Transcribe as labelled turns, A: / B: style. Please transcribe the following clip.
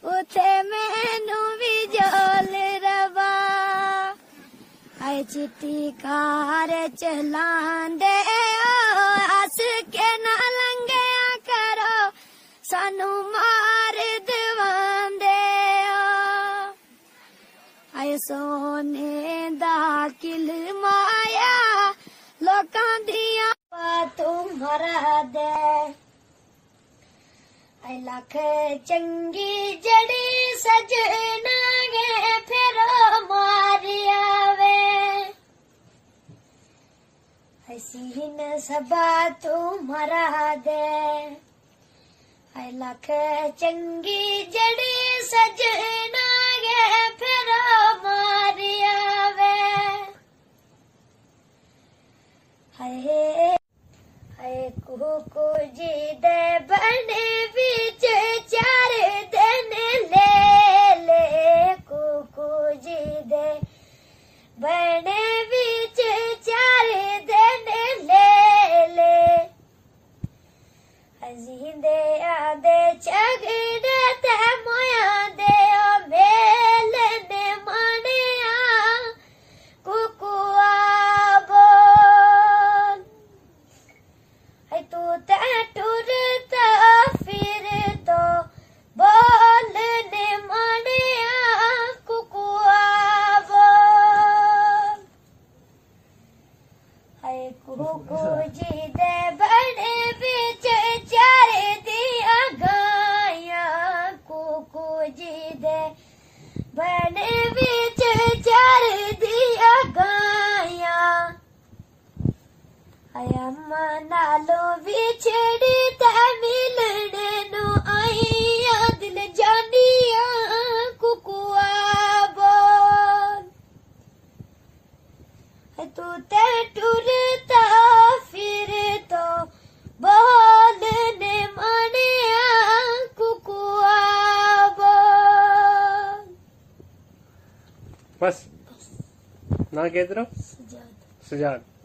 A: उथे मैनू भी जोल रवा आए चिट्टी कार चलांदे हस के ना लंघिया करो सानू मार दवांदे आए सोने दा किल माया लोकां दियां बातों मरा दे आए लख चंगी जड़ी सजना गे फिर मारिया वे हसीन सबा तू मरा दे आए लख चंगी जड़ी सजना गे फिर मारिया वे हाय हाय कुकू जी दे बने बीच चार दिन ले कुकू जी दे बने बीच चार दिन ले हजींदे आदे झगड़े ते मोया दे मेल ने मानिया कुकुआ बोल है तू ते टुरता फिर तो बोल ने मानिया कुकुआ बोल है कुकू जी दे बड़े बीच चार दिया गाया कुकू जी दे बड़े बीच चार दिया गाया अम्मा नालो बिछड़ी ते मिलने नो आईया दिल जानिया कुकुआ बोल तू ते टुरता फिर तो बोल ने मानिया कुकुआ बोल
B: बस ना कह दो
A: सुजात
B: सुजात